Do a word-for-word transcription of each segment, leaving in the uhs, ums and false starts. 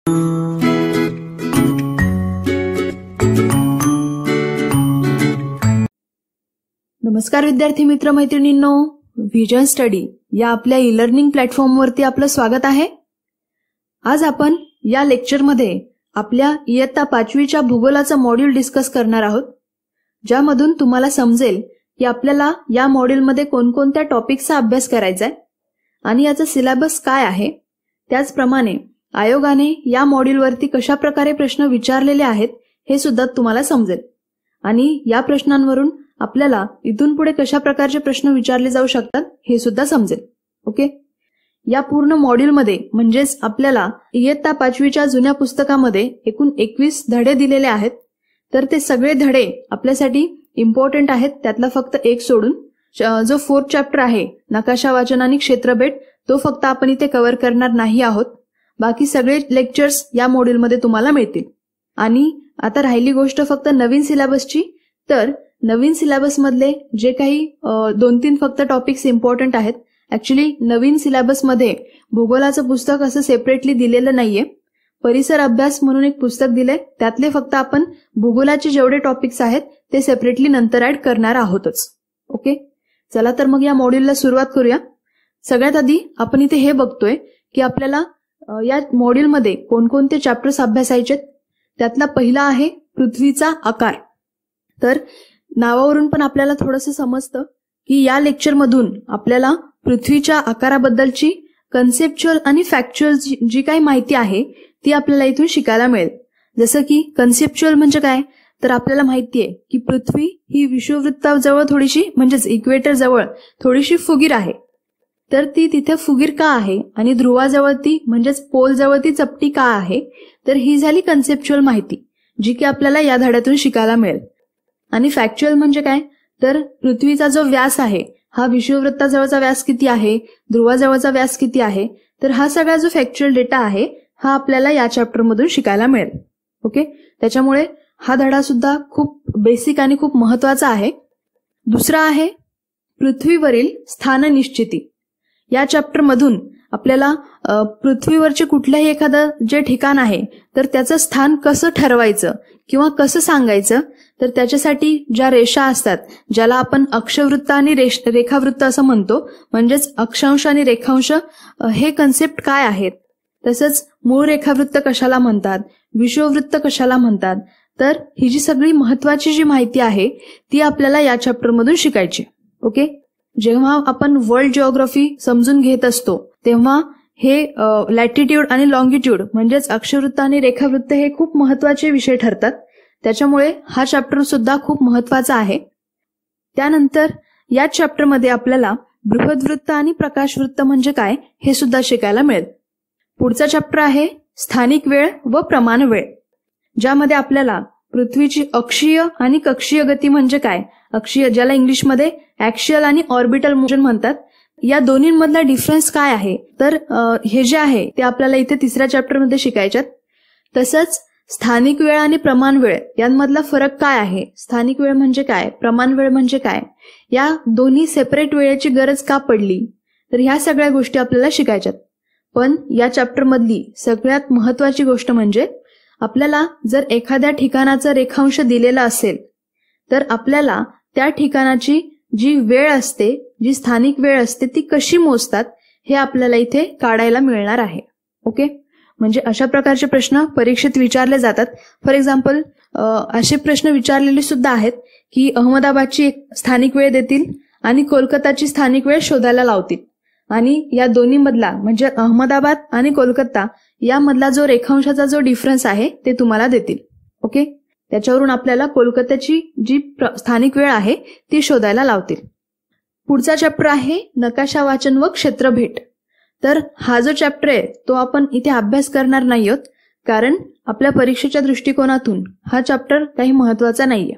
नमस्कार विद्यार्थी मित्र मैत्रिणींनो, व्हिजन स्टडी या आपल्या ई लर्निंग प्लॅटफॉर्मवरती आपलं स्वागत आहे। आज आपण या लेक्चरमध्ये आपल्या इयत्ता पाचवीच्या भूगोलाचा मॉड्यूल डिस्कस करणार आहोत, ज्यामधून तुम्हाला समजेल की आपल्याला या मॉड्यूलमध्ये कोणकोणत्या टॉपिक्सचा अभ्यास करायचा आहे आणि याचा सिलेबस काय आहे। त्याचप्रमाणे आयोगाने या मॉड्यूलवरती कशा प्रकारे प्रश्न विचारलेले आहेत हे सुद्धा तुम्हाला समजेल आणि या प्रश्नांवरून आपल्याला इथून पुढे कशा प्रकारचे प्रश्न विचारले जाऊ शकतात हे सुद्धा समजेल। ओके, या पूर्ण मॉड्यूलमध्ये म्हणजेच आपल्याला इयत्ता पाचवीच्या जुन्या पुस्तकामध्ये एकूण एकवीस धडे दिलेले आहेत, तर ते सगळे धडे आपल्यासाठी इम्पॉर्टंट आहेत। त्यातला फक्त एक सोडून जो फोर्थ चॅप्टर आहे नकाशा वाचन आणि क्षेत्रभेट, तो फक्त आपण इथे कव्हर करणार नाही आहोत। बाकी सगळे लेक्चर्स या मॉड्यूलमध्ये तुम्हाला मिळतील। आणि आता राहिली गोष्ट फक्त नवीन सिलेबसची, तर नवीन सिलेबस मधले जे काही दोन तीन फक्त टॉपिक्स इम्पॉर्टंट आहेत। ऍक्च्युली नवीन सिलेबस मध्ये भूगोलाचं पुस्तक असं सेपरेटली दिलेलं नाहीये, परिसर अभ्यास म्हणून एक पुस्तक दिलंय, त्यातले फक्त आपण भूगोलाचे जेवढे टॉपिक्स आहेत ते सेपरेटली नंतर ऍड करणार आहोतच। ओके, चला तर मग या मॉड्यूलला सुरुवात करूया। सगळ्यात आधी आपण इथे हे बघतोय की आपल्याला या मॉड्यूलमध्ये कोणकोणते चॅप्टर्स अभ्यासायचे। त्यातला पहिला आहे पृथ्वीचा आकार। तर नावावरून पण आपल्याला थोडंसं समजतं की या लेक्चरमधून आपल्याला पृथ्वीच्या आकाराबद्दलची कन्सेप्च्युअल आणि फॅक्च्युअल जी काही माहिती आहे ती आपल्याला इथून शिकायला मिळेल। जसं की कन्सेप्च्युअल म्हणजे काय, तर आपल्याला माहितीये की पृथ्वी ही विषुववृत्ताजवळ थोडीशी म्हणजेच इक्वेटर जवळ थोडीशी फुगीर आहे। तर ती तिथे फुगीर का आहे आणि ध्रुवाजवळ ती म्हणजेच पोल जवळ ती चपटी का आहे, तर ही झाली कन्सेप्च्युअल माहिती जी की आपल्याला या धड्यातून शिकायला मिळेल। आणि फॅक्च्युअल म्हणजे काय, तर पृथ्वीचा जो व्यास आहे हा विषुववृत्ताजवळचा व्यास किती आहे, ध्रुवाजवळचा व्यास किती आहे, तर हा सगळा जो फॅक्च्युअल डेटा आहे हा आपल्याला या चॅप्टर मधून शिकायला मिळेल। ओके, त्याच्यामुळे हा धडा सुद्धा खूप बेसिक आणि खूप महत्वाचा आहे। दुसरा आहे पृथ्वीवरील स्थान निश्चिती। या चॅप्टर मधून आपल्याला पृथ्वीवरचे कुठल्याही एखादं जे ठिकाण आहे तर त्याचं स्थान कसं ठरवायचं किंवा कसं सांगायचं, तर त्याच्यासाठी ज्या रेषा असतात ज्याला आपण अक्षवृत्त आणि रेखावृत्त असं म्हणतो, म्हणजेच अक्षांश आणि रेखांश हे कन्सेप्ट काय आहेत, तसंच मूळ रेखावृत्त कशाला म्हणतात, विषुववृत्त कशाला म्हणतात, तर ही जी सगळी महत्वाची जी माहिती आहे ती आपल्याला या चॅप्टर मधून शिकायची। ओके, जेव्हा आपण वर्ल्ड जिओग्राफी समजून घेत असतो तेव्हा हे लॅटिट्यूड आणि लॉंगिट्यूड म्हणजेच अक्षवृत्त आणि रेखावृत्त हे खूप महत्वाचे विषय ठरतात। त्याच्यामुळे हा चॅप्टर सुद्धा खूप महत्वाचा आहे। त्यानंतर या चॅप्टरमध्ये आपल्याला बृहद्वृत्त आणि प्रकाशवृत्त म्हणजे काय हे सुद्धा शिकायला मिळेल। पुढचा चॅप्टर आहे स्थानिक वेळ व प्रमाण वेळ, ज्यामध्ये आपल्याला पृथ्वीची अक्षीय आणि कक्षीय गती म्हणजे काय, अक्षीय ज्याला इंग्लिशमध्ये ऍक्सियल आणि ऑर्बिटल मोशन म्हणतात, या दोन्हींमधला डिफरन्स काय आहे, तर हे जे आहे ते आपल्याला इथे तिसऱ्या चॅप्टरमध्ये शिकायच्यात। तसंच स्थानिक वेळ आणि प्रमाण वेळ यांमधला फरक काय आहे, स्थानिक वेळ म्हणजे काय, प्रमाण वेळ म्हणजे काय, या दोन्ही सेपरेट वेळेची गरज का पडली, तर ह्या सगळ्या गोष्टी आपल्याला शिकायच्यात। पण या चॅप्टरमधली सगळ्यात महत्वाची गोष्ट म्हणजे आपल्याला जर एखाद्या ठिकाणाचा रेखांश दिलेला असेल तर आपल्याला त्या ठिकाणाची जी वेळ असते, जी स्थानिक वेळ असते ती कशी मोजतात हे आपल्याला इथे काढायला मिळणार आहे। ओके, म्हणजे अशा प्रकारचे प्रश्न परीक्षेत विचारले जातात। फॉर एक्झाम्पल असे प्रश्न विचारलेले सुद्धा आहेत की अहमदाबादची एक स्थानिक वेळ देतील आणि कोलकाताची स्थानिक वेळ शोधायला लावतील आणि या दोन्ही मधला म्हणजे अहमदाबाद आणि कोलकाता यामधला जो रेखांशाचा जो डिफरन्स आहे ते तुम्हाला देतील। ओके, त्याच्यावरून आपल्याला कोलकात्याची जी स्थानिक वेळ आहे ती शोधायला लावतील। पुढचा चॅप्टर आहे नकाशा वाचन व क्षेत्रभेट। तर हा जो चॅप्टर आहे तो आपण इथे अभ्यास करणार नाही आहोत, कारण आपल्या परीक्षेच्या दृष्टिकोनातून हा चॅप्टर काही महत्वाचा नाहीये।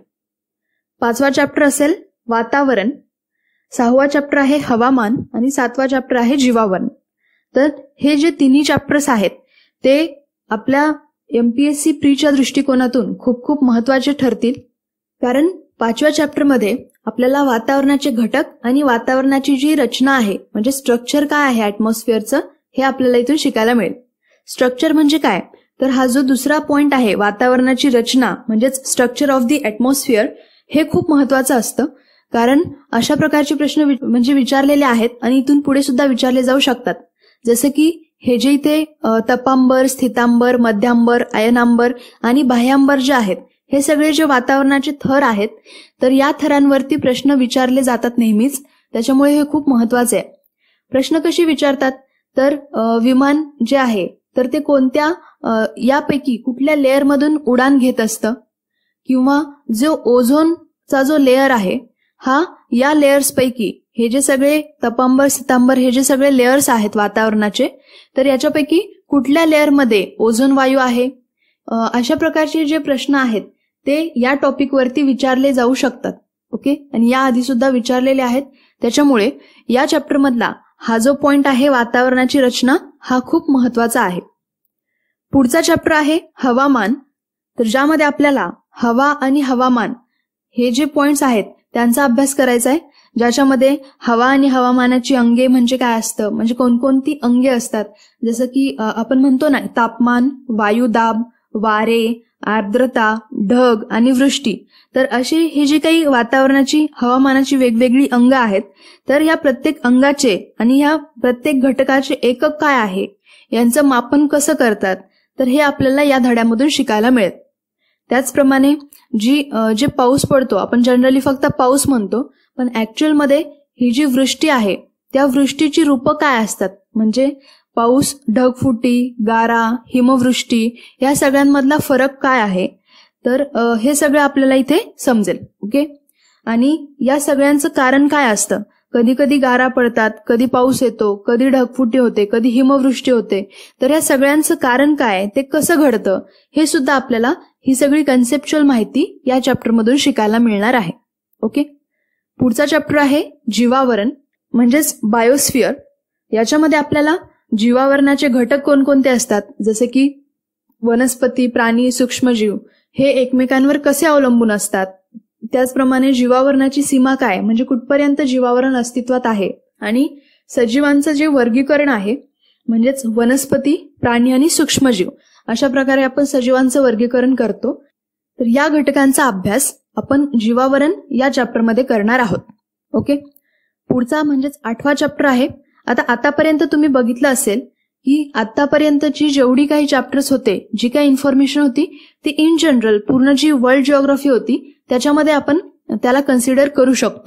पाचवा चॅप्टर असेल वातावरण, सहावा चॅप्टर आहे हवामान आणि सातवा चॅप्टर आहे जीवावरण। तर हे जे तिन्ही चॅप्टर्स आहेत ते आपल्या एमपीएससी प्रीच्या दृष्टिकोनातून खूप खूप महत्वाचे ठरतील, कारण पाचव्या चॅप्टरमध्ये आपल्याला वातावरणाचे घटक आणि वातावरणाची जी रचना आहे म्हणजे स्ट्रक्चर काय आहे ऍटमॉस्फिअरचं हे आपल्याला इथून शिकायला मिळेल। स्ट्रक्चर म्हणजे काय, तर हा जो दुसरा पॉइंट आहे वातावरणाची रचना म्हणजेच स्ट्रक्चर ऑफ द ॲटमॉस्फिअर, हे खूप महत्वाचं असतं. कारण अशा प्रकारचे प्रश्न म्हणजे विचारलेले आहेत आणि इथून पुढे सुद्धा विचारले जाऊ शकतात. जसं की हे जे इथे तपांबर, स्थितांबर, मध्यांबर, अयनांबर आणि बाह्यांबर जे आहेत, हे सगळे जे वातावरणाचे थर आहेत, तर या थरांवरती प्रश्न विचारले जातात नेहमीच. त्याच्यामुळे हे खूप महत्वाचे आहे. प्रश्न कशी विचारतात, तर विमान जे आहे तर ते कोणत्या यापैकी कुठल्या लेअरमधून उडान घेत असतं, किंवा जो ओझोनचा जो लेअर आहे हा या लेयर्स पैकी, हे जे सगळे तपांबर, सितांबर हे जे सगळे लेयर्स आहेत वातावरणाचे, तर याच्यापैकी कुठल्या लेअरमध्ये ओझोन वायू आहे. अशा प्रकारचे जे प्रश्न आहेत ते या टॉपिकवरती विचारले जाऊ शकतात. ओके, आणि या आधी सुद्धा विचारलेले आहेत. त्याच्यामुळे या चॅप्टरमधला हा जो पॉइंट आहे वातावरणाची रचना, हा खूप महत्वाचा आहे. पुढचा चॅप्टर आहे हवामान. तर ज्यामध्ये आपल्याला हवा आणि हवामान हे जे पॉइंट्स आहेत त्यांचा अभ्यास करायचा आहे. ज्याच्यामध्ये हवा आणि हवामानाची अंगे म्हणजे काय असतं, म्हणजे कोणकोणती अंगे असतात, जसं की आपण म्हणतो ना तापमान, वायुदाब, वारे, आर्द्रता, ढग आणि वृष्टी. तर अशी ही जी काही वातावरणाची हवामानाची वेगवेगळी अंग आहेत, तर या प्रत्येक अंगाचे आणि ह्या प्रत्येक घटकाचे एकक काय आहे, यांचं मापन कसं करतात, तर हे आपल्याला या धड्यामधून शिकायला मिळेल. त्याचप्रमाणे जी जे पाऊस पडतो, आपण जनरली फक्त पाऊस म्हणतो, पण ऍक्च्युअल मध्ये ही जी वृष्टी आहे त्या वृष्टीची रूपं काय असतात, म्हणजे पाऊस, ढगफुटी, गारा, हिमवृष्टी या सगळ्यांमधला फरक काय आहे, तर हे सगळं आपल्याला इथे समजेल. ओके, आणि या सगळ्यांचं कारण काय असतं. कधी कधी गारा पडतात, कधी पाऊस येतो, कधी ढगफुटी होते, कधी हिमवृष्टी होते. तर या सगळ्यांचं कारण काय, ते कसं घडतं, हे सुद्धा आपल्याला ही सगळी कन्सेप्च्युअल माहिती या चॅप्टरमधून शिकायला मिळणार आहे. ओके, पुढचा चॅप्टर आहे जीवावरण म्हणजेच बायोस्फिअर. याच्यामध्ये आपल्याला जीवावरणाचे घटक कोणकोणते असतात, जसे की वनस्पती, प्राणी, सूक्ष्मजीव हे एकमेकांवर कसे अवलंबून असतात. त्याचप्रमाणे जीवावरणाची सीमा काय, म्हणजे कुठपर्यंत जीवावरण अस्तित्वात आहे. आणि सजीवांचं जे वर्गीकरण आहे, म्हणजेच वनस्पती, प्राणी आणि सूक्ष्मजीव, अशा प्रकारे आपण सजीवांचं वर्गीकरण करतो. तर या घटकांचा अभ्यास आपण जीवावरण या चॅप्टरमध्ये करणार आहोत. ओके, पुढचा म्हणजेच आठवा चॅप्टर आहे. आता आतापर्यंत तुम्ही बघितलं असेल की आतापर्यंतची जेवढी काही चॅप्टर्स होते, जी काही इन्फॉर्मेशन होती ती इन जनरल पूर्ण जी वर्ल्ड जिओग्राफी होती त्याच्यामध्ये आपण त्याला कन्सिडर करू शकतो.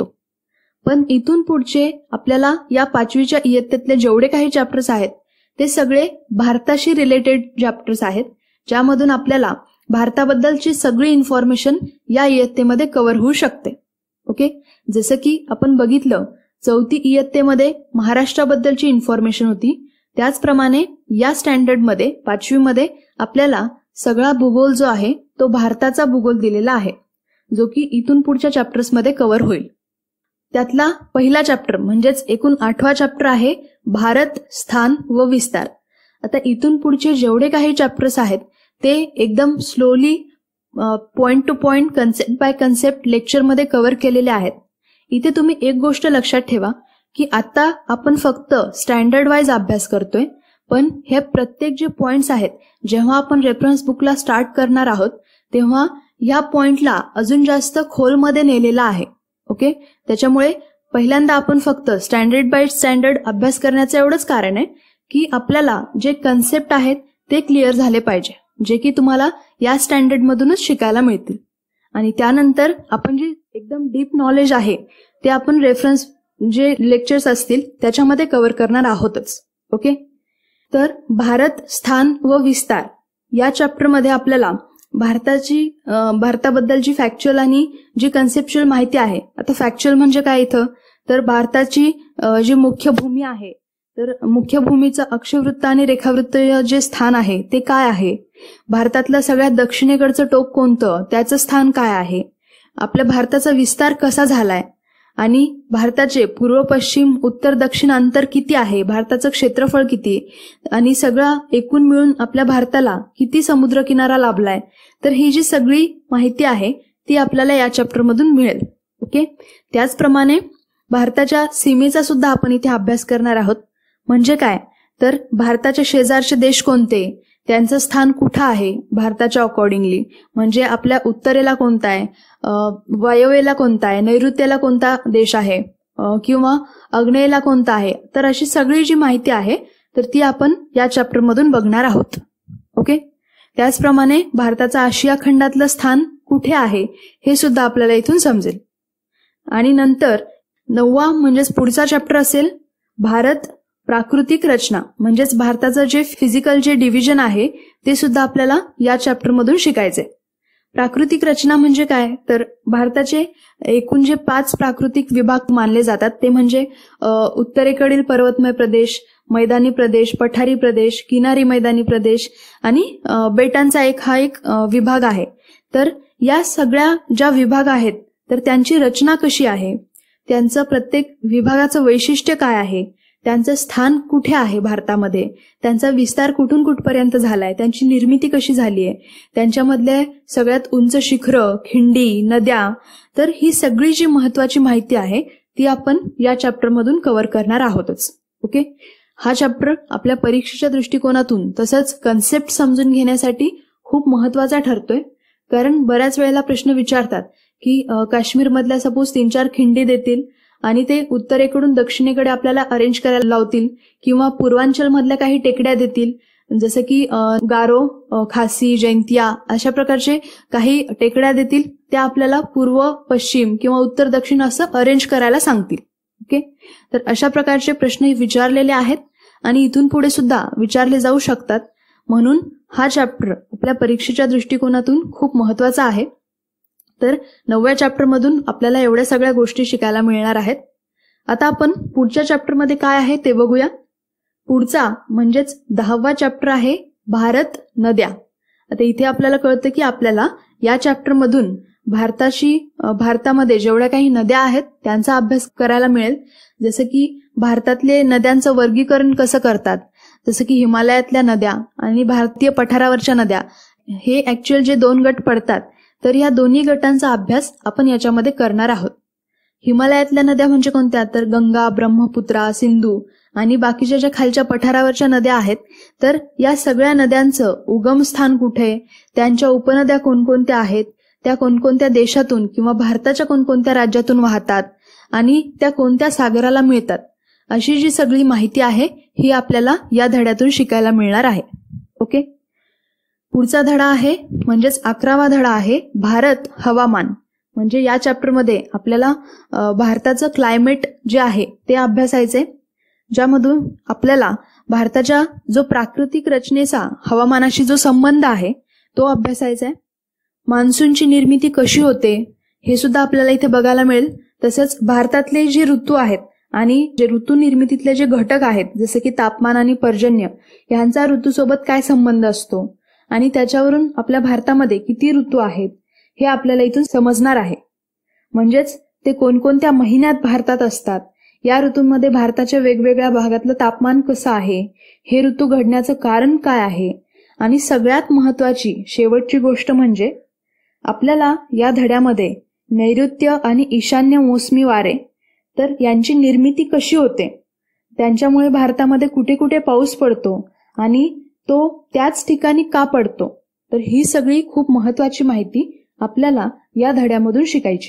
पण इथून पुढचे आपल्याला या पाचवीच्या इयत्तेतले जेवढे काही चॅप्टर्स आहेत ते सगळे भारताशी रिलेटेड चॅप्टर्स आहेत, ज्यामधून आपल्याला भारताबद्दलची सगळी इन्फॉर्मेशन या इयत्तेमध्ये कव्हर होऊ शकते. ओके, जसं की आपण बघितलं चौथी इयत्तेमध्ये महाराष्ट्राबद्दलची इन्फॉर्मेशन होती, त्याचप्रमाणे या स्टँडर्डमध्ये पाचवीमध्ये आपल्याला सगळा भूगोल जो आहे तो भारताचा भूगोल दिलेला आहे, जो की इथून पुढच्या चॅप्टर्समध्ये कव्हर होईल. त्यातला पहिला चॅप्टर म्हणजेच एकूण आठवा चॅप्टर आहे भारत, स्थान व विस्तार. आता इथून पुढचे जेवढे काही चॅप्टर्स आहेत ते एकदम slowly point to point, concept by concept लेक्चरमध्ये कव्हर केलेले आहेत. इथे तुम्ही एक गोष्ट लक्षात ठेवा की आता आपण फक्त स्टँडर्ड वाईज अभ्यास करतोय, पण हे प्रत्येक जे पॉइंट्स आहेत जेव्हा आपण रेफरन्स बुकला स्टार्ट करणार आहोत तेव्हा या पॉइंटला अजून जास्त खोलमध्ये नेलेला आहे. ओके, त्याच्यामुळे पहिल्यांदा आपण फक्त स्टँडर्ड बाय स्टँडर्ड अभ्यास करण्याचं एवढंच कारण आहे की आपल्याला जे कन्सेप्ट आहेत ते क्लिअर झाले पाहिजे, जे की तुम्हाला या स्टँडर्ड मधूनच शिकायला मिळतील. आणि त्यानंतर आपण जे एकदम डीप नॉलेज आहे ते आपण रेफरन्स जे लेक्चर्स असतील त्याच्यामध्ये कव्हर करणार आहोतच. ओके, तर भारत, स्थान व विस्तार या चॅप्टरमध्ये आपल्याला भारताची भारताबद्दलची फॅक्च्युअल आणि जी कन्सेप्च्युअल माहिती आहे. आता फॅक्च्युअल म्हणजे काय इथं, तर भारताची जी मुख्य भूमी आहे, तर मुख्य भूमीचं अक्षवृत्त आणि रेखावृत्त जे स्थान आहे ते काय आहे, भारतातलं सगळ्यात दक्षिणेकडचं टोक कोणतं, त्याचं स्थान काय आहे, आपल्या भारताचा विस्तार कसा झालाय, आणि भारताचे पूर्व, पश्चिम, उत्तर, दक्षिण अंतर किती आहे, भारताचं क्षेत्रफळ किती, आणि सगळा एकूण मिळून आपल्या भारताला किती समुद्रकिनारा लाभलाय. तर ही जी सगळी माहिती आहे ती आपल्याला या चॅप्टरमधून मिळेल. ओके, त्याचप्रमाणे भारताच्या सीमेचा सुद्धा आपण इथे अभ्यास करणार आहोत. म्हणजे काय, तर भारताच्या शेजारचे देश कोणते, त्यांचं स्थान कुठं आहे भारताच्या अकॉर्डिंगली, म्हणजे आपल्या उत्तरेला कोणता आहे, वायव्येला कोणता आहे, नैऋत्येला कोणता देश आहे किंवा आग्नेयेला कोणता आहे. तर अशी सगळी जी माहिती आहे तर ती आपण या चॅप्टरमधून बघणार आहोत. ओके. त्याचप्रमाणे भारताचं आशिया खंडातलं स्थान कुठे आहे हे सुद्धा आपल्याला इथून समजेल. आणि नंतर नववा म्हणजेच पुढचा चॅप्टर असेल भारत प्राकृतिक रचना, म्हणजेच भारताचं जे फिजिकल जे डिव्हिजन आहे ते सुद्धा आपल्याला या चॅप्टरमधून शिकायचंय. प्राकृतिक रचना म्हणजे काय, तर भारताचे एकूण जे पाच प्राकृतिक विभाग मानले जातात ते म्हणजे उत्तरेकडील पर्वतमय प्रदेश, मैदानी प्रदेश, पठारी प्रदेश, किनारी मैदानी प्रदेश आणि बेटांचा एक हा एक विभाग आहे. तर या सगळ्या ज्या विभाग आहेत तर त्यांची रचना कशी आहे, त्यांचं प्रत्येक विभागाचं वैशिष्ट्य काय आहे, त्यांचं स्थान कुठे आहे भारतामध्ये, त्यांचा विस्तार कुठून कुठपर्यंत झालाय, त्यांची निर्मिती कशी झालीय, त्यांच्यामधले सगळ्यात उंच शिखरं, खिंडी, नद्या, तर ही सगळी जी महत्वाची माहिती आहे ती आपण या चॅप्टरमधून कव्हर करणार आहोतच. ओके. हा चॅप्टर आपल्या परीक्षेच्या दृष्टिकोनातून तसंच कन्सेप्ट समजून घेण्यासाठी खूप महत्वाचा ठरतोय. कारण बऱ्याच वेळेला प्रश्न विचारतात की काश्मीरमधल्या सपोज तीन चार खिंडी देतील आणि ते उत्तरेकडून दक्षिणेकडे आपल्याला अरेंज करायला लावतील, किंवा पूर्वांचल मधल्या काही टेकड्या देतील जसं की गारो, खासी, जैंतिया अशा प्रकारचे काही टेकड्या देतील, त्या आपल्याला पूर्व पश्चिम किंवा उत्तर दक्षिण असं अरेंज करायला सांगतील. ओके. तर अशा प्रकारचे प्रश्न विचारलेले आहेत आणि इथून पुढे सुद्धा विचारले जाऊ शकतात. म्हणून हा चॅप्टर आपल्या परीक्षेच्या दृष्टिकोनातून खूप महत्वाचा आहे. तर नवव्या चॅप्टरमधून आपल्याला एवढ्या सगळ्या गोष्टी शिकायला मिळणार आहेत. आता आपण पुढच्या चॅप्टरमध्ये काय आहे ते बघूया. पुढचा म्हणजेच दहावा चॅप्टर आहे भारत नद्या. आता इथे आपल्याला कळतं की आपल्याला या चॅप्टरमधून भारताची भारतामध्ये जेवढ्या काही नद्या आहेत त्यांचा अभ्यास करायला मिळेल. जसं की भारतातले नद्यांचं वर्गीकरण कसं करतात, जसं की हिमालयातल्या नद्या आणि भारतीय पठारावरच्या नद्या, हे ऍक्च्युअल जे दोन गट पडतात तर या दोन्ही गटांचा अभ्यास आपण याच्यामध्ये करणार आहोत. हिमालयातल्या नद्या म्हणजे कोणत्या, तर गंगा, ब्रह्मपुत्रा, सिंधू आणि बाकीच्या ज्या खालच्या पठारावरच्या नद्या आहेत तर या सगळ्या नद्यांचं उगमस्थान कुठे, त्यांच्या उपनद्या कोणकोणत्या आहेत, त्या कोणकोणत्या देशातून किंवा भारताच्या कोणकोणत्या राज्यातून वाहतात आणि त्या कोणत्या सागराला मिळतात, अशी जी सगळी माहिती आहे ही आपल्याला या धड्यातून शिकायला मिळणार आहे. ओके. पुढचा धडा आहे म्हणजेच अकरावा धडा आहे भारत हवामान. म्हणजे या चॅप्टरमध्ये आपल्याला भारताचं क्लायमेट जे आहे ते अभ्यासायचे, ज्यामधून आपल्याला भारताच्या जो प्राकृतिक रचनेचा हवामानाशी जो संबंध आहे तो अभ्यासायचा आहे. मान्सूनची निर्मिती कशी होते हे सुद्धा आपल्याला इथे बघायला मिळेल. तसंच भारतातले जे ऋतू आहेत आणि जे ऋतू निर्मितीतले जे घटक आहेत जसे की तापमान आणि पर्जन्य यांचा ऋतूसोबत काय संबंध असतो आणि त्याच्यावरून आपल्या भारतामध्ये किती ऋतू आहेत हे आपल्याला इथून समजणार आहे. म्हणजेच ते कोणकोणत्या महिन्यात भारतात असतात, या ऋतूंमध्ये भारताच्या वेगवेगळ्या भागातलं तापमान कसं आहे, हे ऋतू घडण्याचं कारण काय आहे, आणि सगळ्यात महत्वाची शेवटची गोष्ट म्हणजे आपल्याला या धड्यामध्ये नैऋत्य आणि ईशान्य मोसमी वारे तर यांची निर्मिती कशी होते, त्यांच्यामुळे भारतामध्ये कुठे कुठे पाऊस पडतो आणि तो त्याच ठिकाणी का पडतो, तर ही सगळी खूप महत्वाची माहिती आपल्याला या धड्यामधून शिकायची.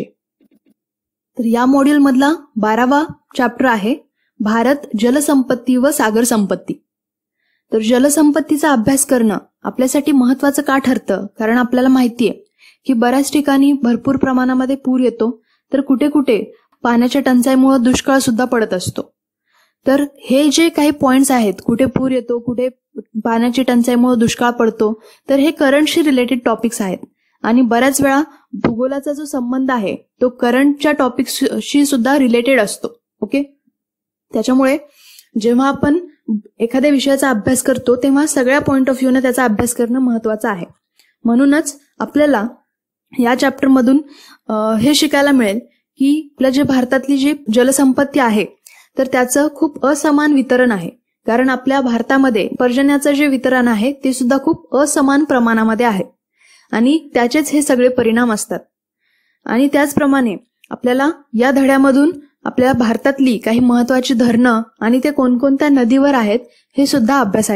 तर या मॉड्यूल मधला बारावा चॅप्टर आहे भारत जलसंपत्ती व सागर संपत्ती. तर जलसंपत्तीचा अभ्यास करणं आपल्यासाठी महत्वाचं का ठरतं, कारण आपल्याला माहितीये की बऱ्याच ठिकाणी भरपूर प्रमाणामध्ये पूर येतो, तर कुठे कुठे पाण्याच्या टंचाईमुळे दुष्काळ सुद्धा पडत असतो. तर हे जे काही पॉइंट्स आहेत, कुठे पूर येतो, कुठे पाण्याची टंचाईमुळे दुष्काळ पडतो, तर हे करंटशी रिलेटेड टॉपिक्स आहेत आणि बऱ्याच वेळा भूगोलाचा जो संबंध आहे तो करंटच्या टॉपिक्सशी सुद्धा रिलेटेड असतो. ओके. त्याच्यामुळे जेव्हा आपण एखाद्या विषयाचा अभ्यास करतो तेव्हा सगळ्या पॉइंट ऑफ व्ह्यूने त्याचा अभ्यास करणं महत्वाचं आहे. म्हणूनच आपल्याला या चॅप्टरमधून हे शिकायला मिळेल की आपल्या जे भारतातली जी जलसंपत्ती आहे तर त्याचं खूप असमान वितरण आहे. कारण आपल्या भारतामध्ये पर्जन्याचं जे वितरण आहे ते सुद्धा खूप असमान प्रमाणामध्ये आहे आणि त्याचेच हे सगळे परिणाम असतात. आणि त्याचप्रमाणे आपल्याला या धड्यामधून आपल्या भारतातली काही महत्वाची धरणं आणि ते कोणकोणत्या नदीवर आहेत हे सुद्धा अभ्यासायचे.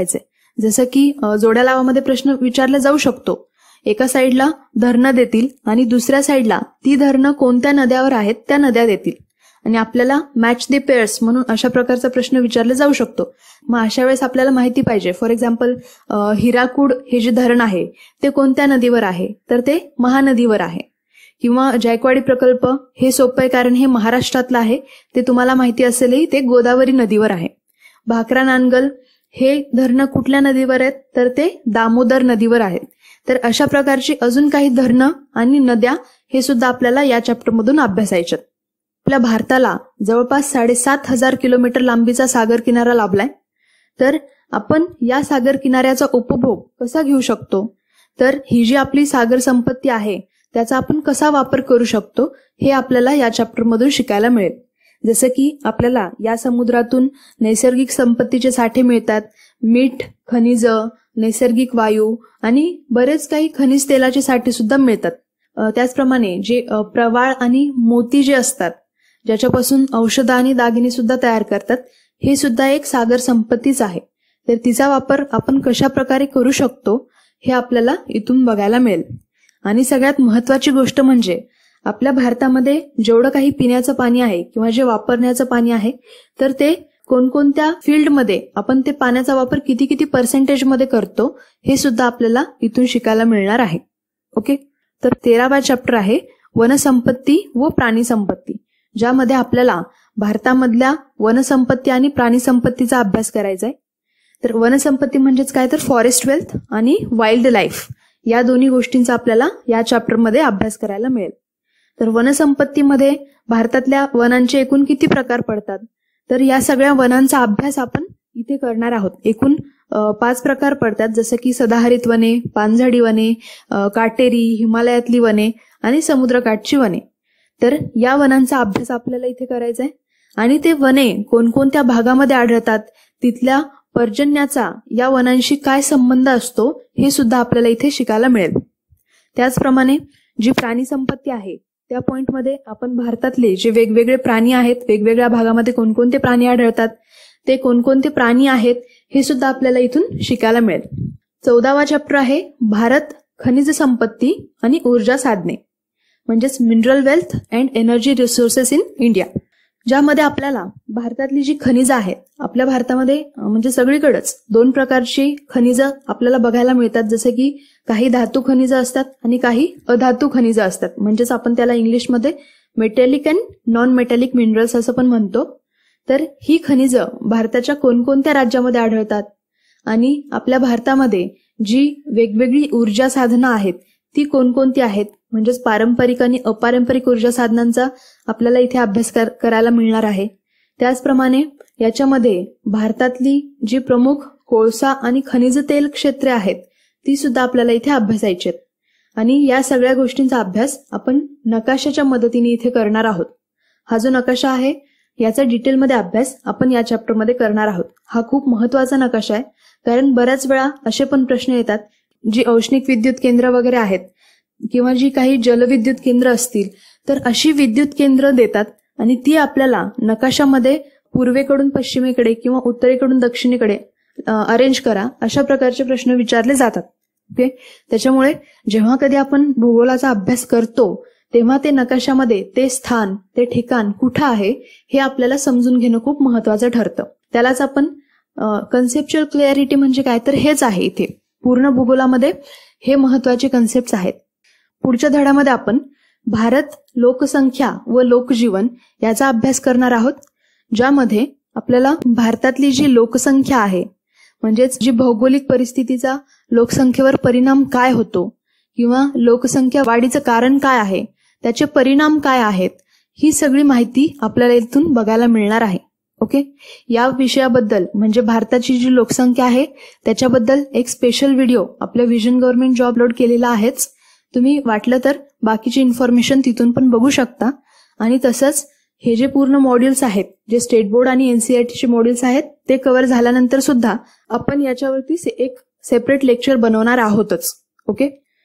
जसं की जोड्या लावामध्ये प्रश्न विचारला जाऊ शकतो. एका साईडला धरणं देतील आणि दुसऱ्या साईडला ती धरणं कोणत्या नद्यावर आहेत त्या नद्या देतील आणि आपल्याला मॅच द पेअर्स म्हणून अशा प्रकारचा प्रश्न विचारला जाऊ शकतो. मग अशा वेळेस आपल्याला माहिती पाहिजे. फॉर एक्झाम्पल हिराकूड हे जे धरण आहे ते कोणत्या नदीवर आहे, तर ते महानदीवर आहे. किंवा जायकवाडी प्रकल्प हे सोपं आहे कारण हे महाराष्ट्रातलं आहे, ते तुम्हाला माहिती असेलही, ते गोदावरी नदीवर आहे. भाकरा नानगल हे धरणं कुठल्या नदीवर आहेत, तर ते दामोदर नदीवर आहेत. तर अशा प्रकारची अजून काही धरणं आणि नद्या हे सुद्धा आपल्याला या चॅप्टरमधून अभ्यासायचे. आपल्या भारताला जवळपास साडेसात हजार किलोमीटर लांबीचा सागर किनारा लाभलाय. तर आपण या सागर किनाऱ्याचा उपभोग कसा घेऊ शकतो, तर ही जी आपली सागर संपत्ती आहे त्याचा आपण कसा वापर करू शकतो हे आपल्याला या चॅप्टरमधून शिकायला मिळेल. जसं की आपल्याला या समुद्रातून नैसर्गिक संपत्तीचे साठे मिळतात, मीठ, खनिज, नैसर्गिक वायू आणि बरेच काही खनिज तेलाचे साठे सुद्धा मिळतात. त्याचप्रमाणे जे प्रवाळ आणि मोती जे असतात, ज्याच्यापासून औषधं आणि दागिने सुद्धा तयार करतात, हे सुद्धा एक सागर संपत्तीच आहे. तर तिचा वापर आपण कशा प्रकारे करू शकतो हे आपल्याला इथून बघायला मिळेल. आणि सगळ्यात महत्वाची गोष्ट म्हणजे आपल्या भारतामध्ये जेवढं काही पिण्याचं पाणी आहे किंवा जे वापरण्याचं पाणी आहे, तर ते कोणकोणत्या फील्डमध्ये आपण ते पाण्याचा वापर किती किती पर्सेंटेज मध्ये करतो हे सुद्धा आपल्याला इथून शिकायला मिळणार आहे. ओके, तर तेरावा चॅप्टर आहे वनसंपत्ती व प्राणी संपत्ती, ज्यामध्ये आपल्याला भारतामधल्या वनसंपत्ती आणि प्राणी संपत्तीचा अभ्यास करायचा आहे. तर वनसंपत्ती म्हणजेच काय, तर फॉरेस्ट वेल्थ आणि वाईल्ड लाईफ या दोन्ही गोष्टींचा आपल्याला या चॅप्टरमध्ये अभ्यास करायला मिळेल. तर वनसंपत्तीमध्ये भारतातल्या वनांचे एकूण किती प्रकार पडतात, तर या सगळ्या वनांचा अभ्यास आपण इथे करणार आहोत. एकूण पाच प्रकार पडतात, जसं की सदाहरित वने, पानझडी वने, काटेरी, हिमालयातली वने आणि समुद्रकाठची वने. तर या वनांचा अभ्यास आपल्याला इथे करायचा आहे. आणि ते वने कोणकोणत्या भागामध्ये आढळतात, तिथल्या पर्जन्याचा या वनांशी काय संबंध असतो हे सुद्धा आपल्याला इथे शिकायला मिळेल. त्याचप्रमाणे जी प्राणी संपत्ती आहे त्या पॉइंटमध्ये आपण भारतातले जे वेगवेगळे प्राणी आहेत, वेगवेगळ्या भागामध्ये कोणकोणते प्राणी आढळतात, ते कोणकोणते प्राणी आहेत हे सुद्धा आपल्याला इथून शिकायला मिळेल. चौदावा चॅप्टर आहे भारत, खनिज संपत्ती आणि ऊर्जा साधने, म्हणजेच mineral wealth and energy resources in India, ज्यामध्ये आपल्याला भारतातली जी खनिजं आहेत, आपल्या भारतामध्ये म्हणजे सगळीकडेच दोन प्रकारची खनिजं आपल्याला बघायला मिळतात. जसं की काही धातू खनिजं असतात आणि काही अधातू खनिजं असतात, म्हणजेच आपण त्याला इंग्लिशमध्ये metallic and non metallic minerals असं पण म्हणतो. तर ही खनिजं भारताच्या कोणकोणत्या राज्यामध्ये आढळतात आणि आपल्या भारतामध्ये जी वेगवेगळी ऊर्जा साधनं आहेत ती कोणकोणती आहेत, म्हणजेच पारंपरिक आणि अपारंपरिक ऊर्जा साधनांचा आपल्याला इथे अभ्यास करायला मिळणार आहे. त्याचप्रमाणे याच्यामध्ये भारतातली जी प्रमुख कोळसा आणि खनिज तेल क्षेत्रे आहेत ती सुद्धा आपल्याला इथे अभ्यासायची आहेत. आणि या सगळ्या गोष्टींचा अभ्यास आपण नकाशाच्या मदतीने इथे करणार आहोत. हा जो नकाशा आहे याचा डिटेलमध्ये अभ्यास आपण या चॅप्टरमध्ये करणार आहोत. हा खूप महत्वाचा नकाशा आहे, कारण बऱ्याच वेळा असे पण प्रश्न येतात, जी औष्णिक विद्युत केंद्र वगैरे आहेत किंवा जी काही जलविद्युत केंद्र असतील, तर अशी विद्युत केंद्र देतात आणि ती आपल्याला नकाशामध्ये पूर्वेकडून पश्चिमेकडे किंवा उत्तरेकडून दक्षिणेकडे अरेंज करा अशा प्रकारचे प्रश्न विचारले जातात. ओके, त्याच्यामुळे जेव्हा कधी आपण भूगोलाचा अभ्यास करतो तेव्हा ते नकाशामध्ये ते स्थान, ते ठिकाण कुठं आहे हे आपल्याला समजून घेणं खूप महत्वाचं ठरतं. त्यालाच आपण कन्सेप्च्युअल क्लॅरिटी म्हणजे काय, तर हेच आहे इथे पूर्ण भूगोलामध्ये हे महत्वाचे कन्सेप्ट आहेत. पुढच्या धड्यामध्ये आपण भारत, लोकसंख्या व लोकजीवन याचा अभ्यास करणार आहोत, ज्यामध्ये आपल्याला भारतातली जी लोकसंख्या आहे, म्हणजेच जी भौगोलिक परिस्थितीचा लोकसंख्येवर परिणाम काय होतो किंवा लोकसंख्या वाढीचं कारण काय आहे, त्याचे परिणाम काय आहेत, ही सगळी माहिती आपल्याला इथून बघायला मिळणार आहे. ओके, या विषयाबद्दल म्हणजे भारताची जी लोकसंख्या आहे त्याच्याबद्दल एक स्पेशल व्हिडिओ आपल्या विजन गव्हर्नमेंट जॉब अपलोड केलेला आहेच. तुम्ही वाटलं तर बाकीची इन्फॉर्मेशन तिथून पण बघू शकता. आणि तसंच हे जे पूर्ण मॉड्यूल्स आहेत, जे स्टेट बोर्ड आणि एनसीईआरटीचे मॉड्यूल्स आहेत, ते कव्हर झाल्यानंतर सुद्धा आपण याच्यावरती एक सेपरेट लेक्चर बनवणार आहोतच. ओके,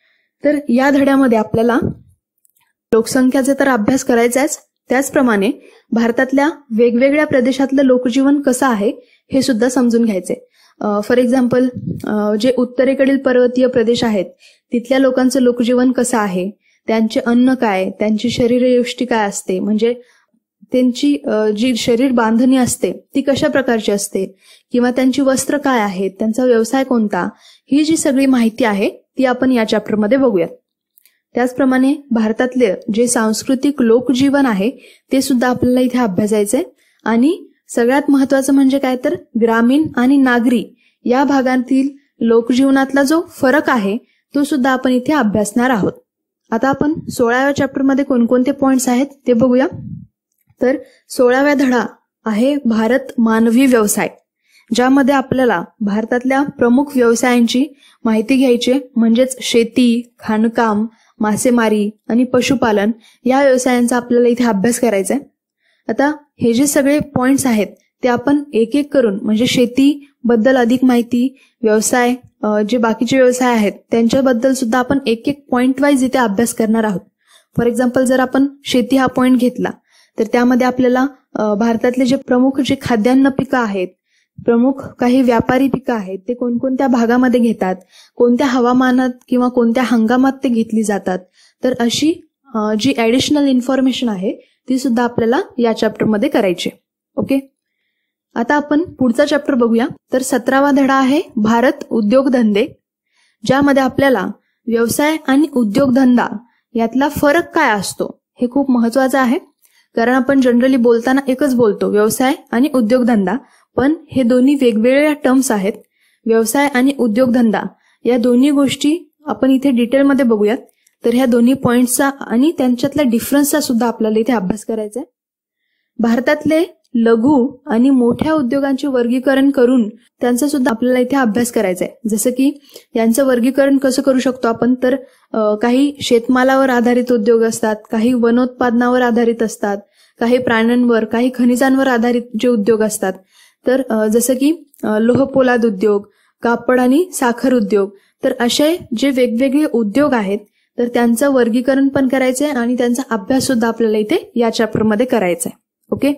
तर या धड्यामध्ये आपल्याला लोकसंख्याचा तर अभ्यास करायचाच, त्याचप्रमाणे भारतातल्या वेगवेगळ्या प्रदेशातलं लोकजीवन कसं आहे हे सुद्धा समजून घ्यायचंय. फॉर एक्झाम्पल जे उत्तरेकडील पर्वतीय प्रदेश आहेत तिथल्या लोकांचं लोकजीवन कसं आहे, त्यांचे अन्न काय, त्यांची शरीरयष्टी काय असते, म्हणजे त्यांची जी शरीर बांधणी असते ती कशा प्रकारची असते, किंवा त्यांची वस्त्र काय आहेत, त्यांचा व्यवसाय कोणता, ही जी सगळी माहिती आहे ती आपण या चॅप्टरमध्ये बघूयात. त्याचप्रमाणे भारतातले जे सांस्कृतिक लोकजीवन आहे ते सुद्धा आपल्याला इथे अभ्यासायचंय. आणि सगळ्यात महत्वाचं म्हणजे काय तर ग्रामीण आणि नागरी या भागातील लोकजीवनातला जो फरक आहे तो सुद्धा आपण इथे अभ्यासणार आहोत. आता आपण सोळाव्या चॅप्टरमध्ये कोणकोणते पॉइंट्स आहेत ते बघूया. तर सोळाव्या धडा आहे भारत मानवी व्यवसाय, ज्यामध्ये आपल्याला भारतातल्या प्रमुख व्यवसायांची माहिती घ्यायची, म्हणजेच शेती, खाणकाम, मासेमारी आणि पशुपालन या व्यवसायांचा आपल्याला इथे अभ्यास करायचा आहे. आता हे जे सगळे पॉइंट्स आहेत ते आपण एक एक करून, म्हणजे शेती बद्दल अधिक माहिती, व्यवसाय, जे बाकीचे व्यवसाय आहेत त्यांच्याबद्दल सुद्धा आपण एक एक पॉइंट वाईज इथे अभ्यास करणार आहोत. फॉर एक्झाम्पल जर आपण शेती हा पॉइंट घेतला तर त्यामध्ये आपल्याला भारतातले जे प्रमुख जे खाद्यान्न पिकं आहेत, प्रमुख काही व्यापारी पिकं आहेत ते कोणकोणत्या भागामध्ये घेतात, कोणत्या हवामानात किंवा कोणत्या हंगामात ते घेतली जातात, तर अशी जी ऍडिशनल इन्फॉर्मेशन आहे ती सुद्धा आपल्याला या चॅप्टरमध्ये करायची. ओके, आता आपण पुढचा चॅप्टर बघूया. तर सतरावा धडा आहे भारत उद्योगधंदे, ज्यामध्ये आपल्याला व्यवसाय आणि उद्योगधंदा यातला फरक काय असतो हे खूप महत्वाचं आहे. कारण आपण जनरली बोलताना एकच बोलतो, व्यवसाय आणि उद्योगधंदा, पण हे दोन्ही वेगवेगळ्या टर्म्स आहेत. व्यवसाय आणि उद्योगधंदा या दोन्ही गोष्टी आपण इथे डिटेलमध्ये बघूयात. तर ह्या दोन्ही पॉइंट्सचा आणि त्यांच्यातल्या डिफरन्सचा सुद्धा आपल्याला इथे अभ्यास करायचा आहे. भारतातले लघु आणि मोठ्या उद्योगांचे वर्गीकरण करून त्यांचा सुद्धा आपल्याला इथे अभ्यास करायचा आहे. जसं की यांचं वर्गीकरण कसं करू शकतो आपण, तर काही शेतमालावर आधारित उद्योग असतात, काही वनोत्पादनावर आधारित असतात, काही प्राण्यांवर, काही खनिजांवर आधारित जे उद्योग असतात. तर जसं की लोहपोलाद उद्योग, कापड आणि साखर उद्योग, तर असे जे वेगवेगळे उद्योग आहेत तर त्यांचं वर्गीकरण पण करायचंय आणि त्यांचा अभ्यास सुद्धा आपल्याला इथे या चॅप्टरमध्ये करायचा आहे. ओके,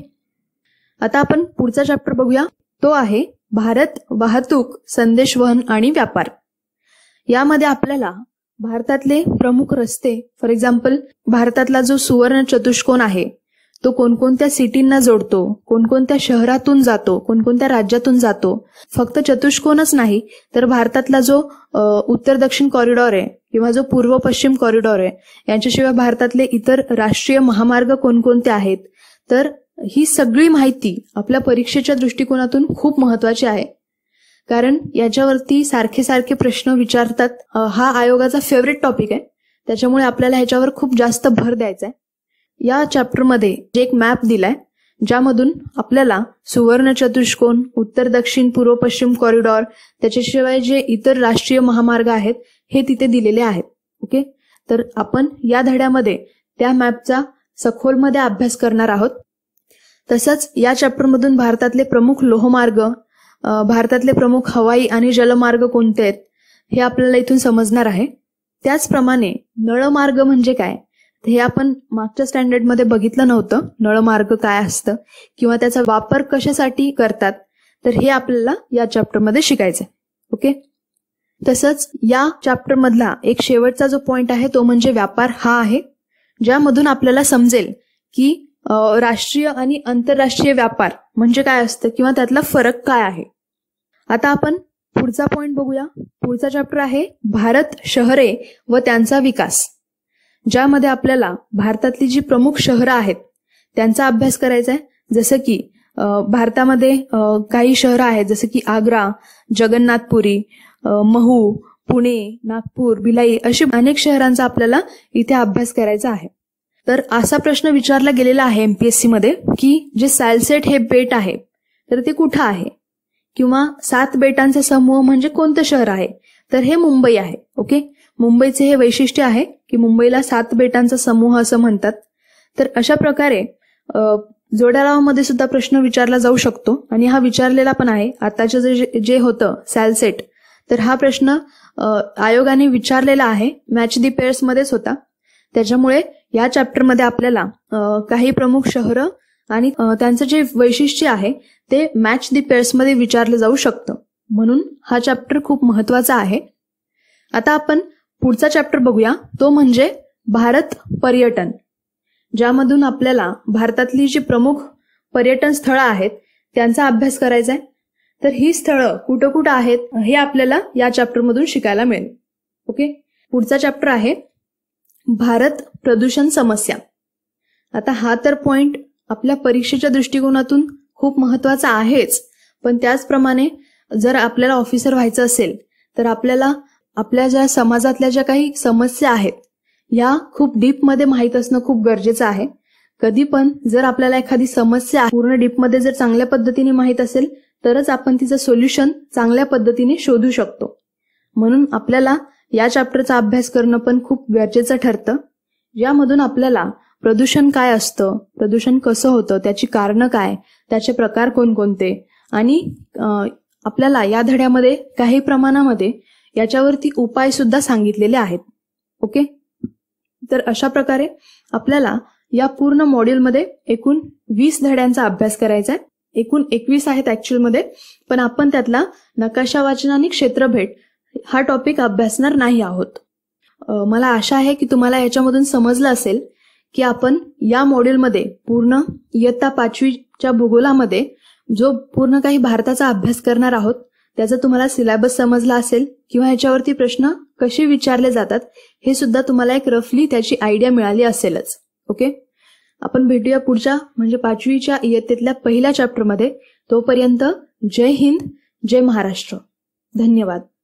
आता आपण पुढचा चॅप्टर बघूया. तो आहे भारत वाहतूक, संदेशवहन आणि व्यापार. यामध्ये आपल्याला भारतातले प्रमुख रस्ते, फॉर एक्झाम्पल भारतातला जो सुवर्ण चतुष्कोन आहे तो कोणकोणत्या सिटींना जोडतो, कोणकोणत्या शहरातून जातो, कोणकोणत्या राज्यातून जातो. फक्त चतुष्कोनच नाही तर भारतातला जो उत्तर दक्षिण कॉरिडॉर आहे किंवा जो पूर्व पश्चिम कॉरिडॉर आहे, यांच्याशिवाय भारतातले इतर राष्ट्रीय महामार्ग कोणकोणते आहेत, तर ही सगळी माहिती आपल्या परीक्षेच्या दृष्टिकोनातून खूप महत्वाची आहे. कारण याच्यावरती सारखे सारखे प्रश्न विचारतात. हा आयोगाचा फेवरेट टॉपिक आहे, त्याच्यामुळे आपल्याला ह्याच्यावर खूप जास्त भर द्यायचा आहे. या चॅप्टरमध्ये जे एक मॅप दिलाय ज्यामधून आपल्याला सुवर्ण चतुष्कोन, उत्तर दक्षिण पूर्व पश्चिम कॉरिडॉर, त्याच्याशिवाय जे इतर राष्ट्रीय महामार्ग आहेत हे तिथे दिलेले आहेत. ओके, तर आपण या धड्यामध्ये त्या मॅपचा सखोलमध्ये अभ्यास करणार आहोत. तसंच या चॅप्टरमधून भारतातले प्रमुख लोहमार्ग, भारतातले प्रमुख हवाई आणि जलमार्ग कोणते आहेत हे आपल्याला इथून समजणार आहे. त्याचप्रमाणे नळमार्ग म्हणजे काय हे आपण मागच्या स्टँडर्डमध्ये बघितलं नव्हतं. नळमार्ग काय असतं किंवा त्याचा वापर कशासाठी करतात, तर हे आपल्याला या चॅप्टरमध्ये शिकायचं आहे. ओके, तसंच या चॅप्टरमधला एक शेवटचा जो पॉइंट आहे तो म्हणजे व्यापार हा आहे, ज्यामधून आपल्याला समजेल की राष्ट्रीय आणि आंतरराष्ट्रीय व्यापार म्हणजे काय असतं किंवा त्यातला फरक काय आहे. आता आपण पुढचा पॉइंट बघूया. पुढचा चॅप्टर आहे भारत शहरे व त्यांचा विकास, ज्यामध्ये आपल्याला भारतातली जी प्रमुख शहरं आहेत त्यांचा अभ्यास करायचा आहे. जसं की भारतामध्ये काही शहरं आहेत जसं की आग्रा, जगन्नाथपुरी, महू, पुणे, नागपूर, भिलाई अशी अनेक शहरांचा आपल्याला इथे अभ्यास करायचा आहे. तर असा प्रश्न विचारला गेलेला आहे एमपीएससी मध्ये की जे सॅलसेट हे बेट आहे तर ते कुठं आहे, किंवा सात बेटांचा समूह म्हणजे कोणतं शहर आहे, तर हे मुंबई आहे. ओके, मुंबईचे हे वैशिष्ट्य आहे की मुंबईला सात बेटांचा समूह असं म्हणतात. तर अशा प्रकारे जोड्यालावामध्ये सुद्धा प्रश्न विचारला जाऊ शकतो आणि हा विचारलेला पण आहे. आताचं जे जे होतं सॅलसेट, तर हा प्रश्न आयोगाने विचारलेला आहे, मॅच दी पेअर्स मध्येच होता. त्याच्यामुळे या चॅप्टरमध्ये आपल्याला काही प्रमुख शहरं आणि त्यांचं जे वैशिष्ट्य आहे ते मॅच दी पेअर्स मध्ये विचारलं जाऊ शकतं. म्हणून हा चॅप्टर खूप महत्वाचा आहे. आता आपण पुढचा चॅप्टर बघूया, तो म्हणजे भारत पर्यटन, ज्यामधून आपल्याला भारतातली जी प्रमुख पर्यटन स्थळं आहेत त्यांचा अभ्यास करायचा आहे. तर ही स्थळं कुठं कुठं आहेत हे आपल्याला या चॅप्टरमधून शिकायला मिळेल. ओके, पुढचा चॅप्टर आहे भारत प्रदूषण समस्या. आता हा तर पॉइंट आपल्या परीक्षेच्या दृष्टिकोनातून खूप महत्वाचा आहेच, पण त्याचप्रमाणे जर आपल्याला ऑफिसर व्हायचं असेल तर आपल्याला आपल्या ज्या समाजातल्या ज्या काही समस्या आहेत या खूप डीपमध्ये माहीत असणं खूप गरजेचं आहे. कधी पण जर आपल्याला एखादी समस्या पूर्ण डीपमध्ये जर चांगल्या पद्धतीने माहीत असेल तरच आपण तिचं सोल्युशन चांगल्या पद्धतीने शोधू शकतो. म्हणून आपल्याला या चॅप्टरचा अभ्यास करणं पण खूप गरजेचं ठरतं, यामधून आपल्याला प्रदूषण काय असतं, प्रदूषण कसं होतं, त्याची कारणं काय, त्याचे प्रकार कोणकोणते, आणि आपल्याला या धड्यामध्ये काही प्रमाणामध्ये याच्यावरती उपाय सुद्धा सांगितलेले आहेत. ओके, तर अशा प्रकारे आपल्याला या पूर्ण मॉड्यूलमध्ये एकूण वीस धड्यांचा अभ्यास करायचा आहे. एकूण एकवीस आहेत ऍक्च्युअल मध्ये, पण आपण त्यातला नकाशा वाचन आणि क्षेत्रभेट हा टॉपिक अभ्यासणार नाही आहोत. मला आशा आहे की तुम्हाला याच्यामधून समजलं असेल की आपण या मॉड्यूलमध्ये पूर्ण इयत्ता पाचवीच्या भूगोलामध्ये जो पूर्ण काही भारताचा अभ्यास करणार आहोत त्याचा तुम्हाला सिलेबस समजला असेल किंवा याच्यावरती प्रश्न कसे विचारले जातात हे सुद्धा तुम्हाला एक रफली त्याची आयडिया मिळाली असेलच. ओके, आपण भेटूया पुढच्या म्हणजे पाचवीच्या इयत्तेतल्या पहिल्या चॅप्टरमध्ये. तोपर्यंत जय हिंद, जय महाराष्ट्र. धन्यवाद.